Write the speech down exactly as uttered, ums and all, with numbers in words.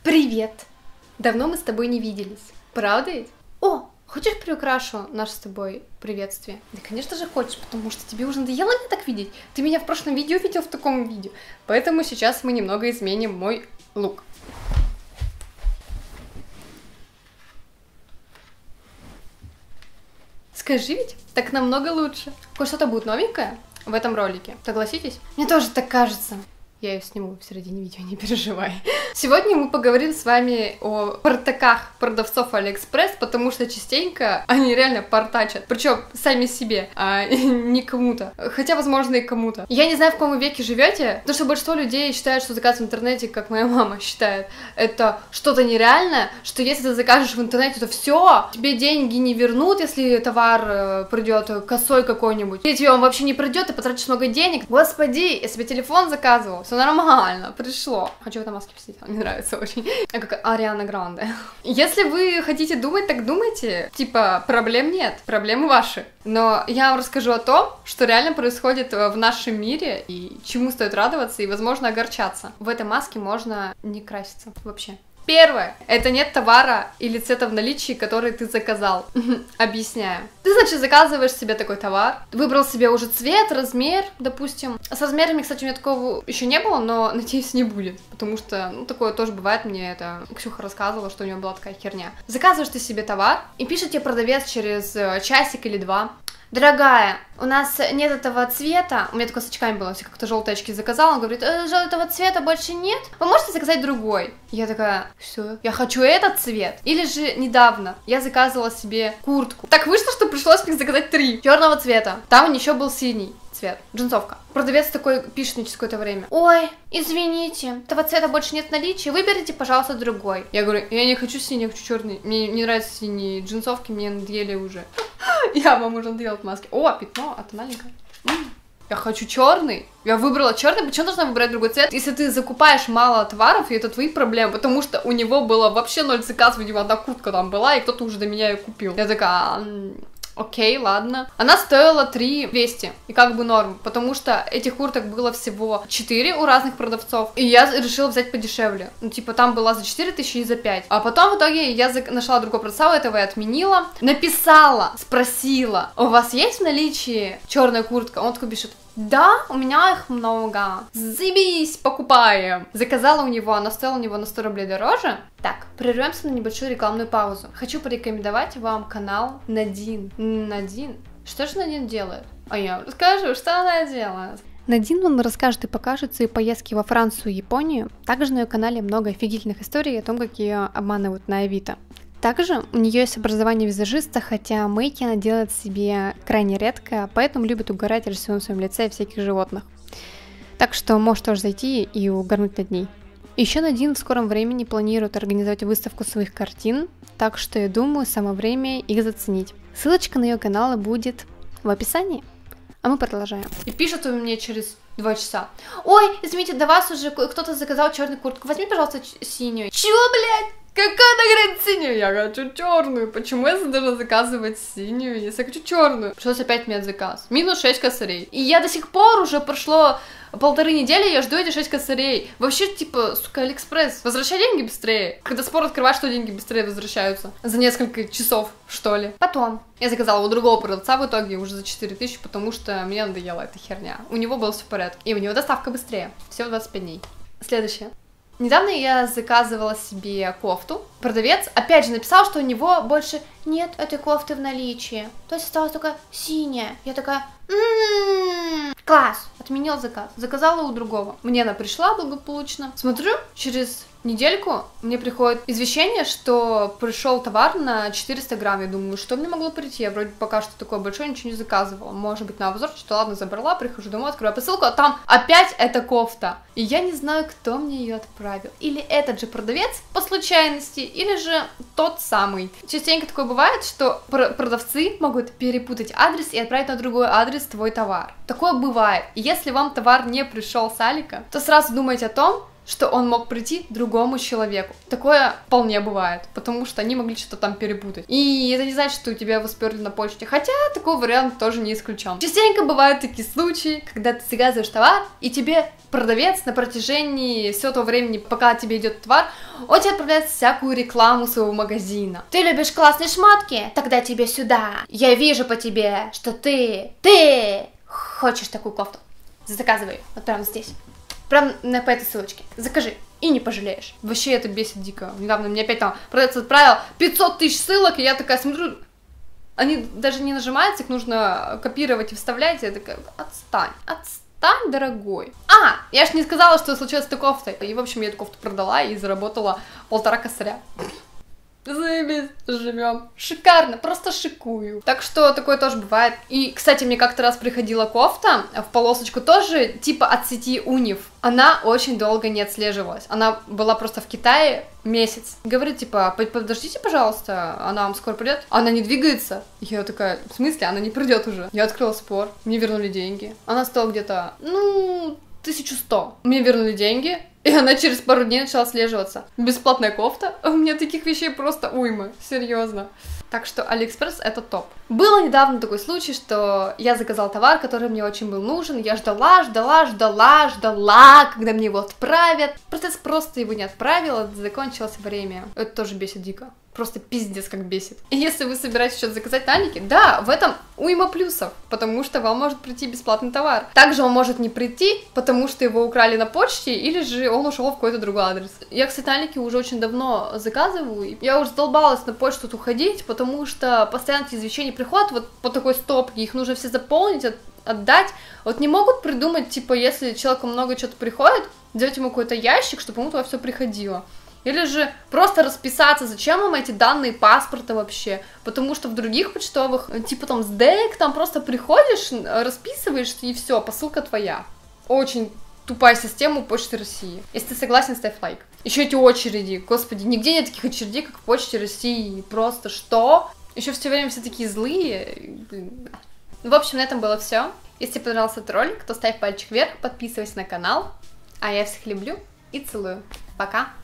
Привет! Давно мы с тобой не виделись, правда ведь? О, хочешь приукрашу наше с тобой приветствие? Да, конечно же, хочешь, потому что тебе уже надоело меня так видеть. Ты меня в прошлом видео видел в таком виде. Поэтому сейчас мы немного изменим мой лук. Скажи ведь, так намного лучше. Кое-что-то будет новенькое в этом ролике. Согласитесь? Мне тоже так кажется. Я ее сниму в середине видео, не переживай. Сегодня мы поговорим с вами о портаках продавцов Алиэкспресс, потому что частенько они реально портачат. Причем сами себе, а не кому-то. Хотя, возможно, и кому-то. Я не знаю, в каком вы веке живете, потому что большинство людей считают, что заказ в интернете, как моя мама считает, это что-то нереальное, что если ты закажешь в интернете, то все, тебе деньги не вернут, если товар придет косой какой-нибудь. Или тебе он вообще не придет, ты потратишь много денег. Господи, я себе телефон заказывал, все нормально, пришло. Хочу в этой маске посидеть, мне нравится очень. Как Ариана Гранде. Если вы хотите думать, так думайте. Типа, проблем нет, проблемы ваши. Но я вам расскажу о том, что реально происходит в нашем мире, и чему стоит радоваться, и, возможно, огорчаться. В этой маске можно не краситься вообще. Первое. Это нет товара или цвета в наличии, который ты заказал. Объясняю. Ты, значит, заказываешь себе такой товар, выбрал себе уже цвет, размер, допустим. С размерами, кстати, у меня такого еще не было, но, надеюсь, не будет. Потому что, ну, такое тоже бывает. Мне это Ксюха рассказывала, что у нее была такая херня. Заказываешь ты себе товар, и пишет тебе продавец через часик или два: дорогая, у нас нет этого цвета. У меня такое с очками было, я как-то желтые очки заказала. Он говорит: э, этого цвета больше нет, вы можете заказать другой? Я такая: что? Я хочу этот цвет. Или же недавно я заказывала себе куртку. Так вышло, что пришлось мне заказать три черного цвета. Там еще был синий цвет, джинсовка. Продавец такой пишет мне через какое-то время: ой, извините, этого цвета больше нет в наличии, выберите, пожалуйста, другой. Я говорю: я не хочу синий, я хочу черный. Мне не нравятся синие джинсовки, мне надоели уже. Я вам уже надоела в маске. О, пятно, а тональненько. Я хочу черный. Я выбрала черный. Почему должна выбирать другой цвет? Если ты закупаешь мало товаров, и это твои проблемы, потому что у него было вообще ноль заказов, видимо, одна куртка там была, и кто-то уже до меня ее купил. Я такая: окей, ладно. Она стоила три двести, и как бы норм, потому что этих курток было всего четыре у разных продавцов, и я решила взять подешевле. Ну, типа, там была за четыре тысячи и за пять. А потом в итоге я нашла другого продавца, у этого и отменила. Написала, спросила: у вас есть в наличии черная куртка? Он такой пишет: да, у меня их много. Заебись, покупаем. Заказала у него, она стоила у него на сто рублей дороже. Так, прервемся на небольшую рекламную паузу. Хочу порекомендовать вам канал Надин. Надин? Что же Надин делает? А я вам расскажу, что она делает. Надин вам расскажет и покажет свои поездки во Францию и Японию. Также на ее канале много офигительных историй о том, как ее обманывают на Авито. Также у нее есть образование визажиста, хотя мейки она делает себе крайне редко, поэтому любит угорать рисуя на своем лице всяких животных. Так что можешь тоже зайти и угорнуть над ней. Еще Надин в скором времени планирует организовать выставку своих картин, так что я думаю, самое время их заценить. Ссылочка на ее канал будет в описании. А мы продолжаем. И пишет он мне через два часа: ой, извините, до вас уже кто-то заказал черную куртку, возьми, пожалуйста, синюю. Чё, блядь? Какая она говорит синюю? Я хочу черную. Почему я должна заказывать синюю, если я хочу черную? Пришлось опять менять заказ. Минус шесть косарей. И я до сих пор уже прошло полторы недели, я жду эти шесть косарей. Вообще, типа, сука, Алиэкспресс, возвращай деньги быстрее. Когда спор открываешь, что деньги быстрее возвращаются. За несколько часов, что ли. Потом я заказала у другого продавца в итоге уже за четыре тысячи, потому что мне надоела эта херня. У него было все в порядке. И у него доставка быстрее. Всего двадцать пять дней. Следующее. Недавно я заказывала себе кофту. Продавец опять же написал, что у него больше нет этой кофты в наличии. То есть осталась только синяя. Я такая: м-м-м, класс. Отменил заказ. Заказала у другого. Мне она пришла благополучно. Смотрю, через недельку мне приходит извещение, что пришел товар на четыреста грамм. Я думаю, что мне могло прийти? Я вроде пока что такое большое ничего не заказывала. Может быть, на обзор что-то, ладно, забрала, прихожу домой, открываю посылку, а там опять эта кофта. И я не знаю, кто мне ее отправил. Или этот же продавец по случайности, или же тот самый. Частенько такое бывает, что продавцы могут перепутать адрес и отправить на другой адрес твой товар. Такое бывает. И если вам товар не пришел с Алика, то сразу думайте о том, что он мог прийти другому человеку. Такое вполне бывает, потому что они могли что-то там перепутать. И это не значит, что у тебя его сперли на почте, хотя такой вариант тоже не исключен. Частенько бывают такие случаи, когда ты заказываешь товар, и тебе продавец на протяжении всего того времени, пока тебе идет товар, он тебе отправляет всякую рекламу своего магазина. Ты любишь классные шмотки? Тогда тебе сюда. Я вижу по тебе, что ты, ты хочешь такую кофту. Заказывай, вот прямо здесь. Прям на, по этой ссылочке. Закажи. И не пожалеешь. Вообще это бесит дико. Недавно мне опять там продавец отправил пятьсот тысяч ссылок, и я такая смотрю, они даже не нажимаются, их нужно копировать и вставлять. И я такая, отстань, отстань. Стань, дорогой. А, я ж не сказала, что случилось с этой кофтой. И, в общем, я эту кофту продала и заработала полтора косаря. Заебись, живем. Шикарно, просто шикую. Так что такое тоже бывает. И, кстати, мне как-то раз приходила кофта в полосочку тоже, типа от сети Униф. Она очень долго не отслеживалась. Она была просто в Китае месяц. Говорит, типа, подождите, пожалуйста, она вам скоро придет. Она не двигается. Я такая, в смысле, она не придет уже. Я открыла спор, мне вернули деньги. Она стоила где-то, ну, тысячу сто. Мне вернули деньги. И она через пару дней начала слеживаться. Бесплатная кофта. У меня таких вещей просто уйма. Серьезно. Так что Алиэкспресс это топ. Было недавно такой случай, что я заказала товар, который мне очень был нужен. Я ждала, ждала, ждала, ждала, когда мне его отправят. Процесс просто его не отправила, закончилось время. Это тоже бесит дико. Просто пиздец как бесит. И если вы собираетесь что-то заказать на Алике, да, в этом уйма плюсов, потому что вам может прийти бесплатный товар. Также он может не прийти, потому что его украли на почте, или же он ушел в какой-то другой адрес. Я, кстати, на Алике уже очень давно заказываю, и я уже задолбалась на почту тут уходить, потому что постоянно эти извещения приходят вот по такой стопке, их нужно все заполнить, от, отдать. Вот не могут придумать, типа, если человеку много чего-то приходит, сделать ему какой-то ящик, чтобы ему туда все приходило. Или же просто расписаться, зачем вам эти данные паспорта вообще, потому что в других почтовых, типа там с ДЭК, там просто приходишь, расписываешь и все, посылка твоя. Очень тупая система у Почты России. Если ты согласен, ставь лайк. Еще эти очереди, господи, нигде нет таких очередей, как в Почте России, просто что? Еще все время все такие злые. В общем, на этом было все. Если тебе понравился этот ролик, то ставь пальчик вверх, подписывайся на канал, а я всех люблю и целую. Пока!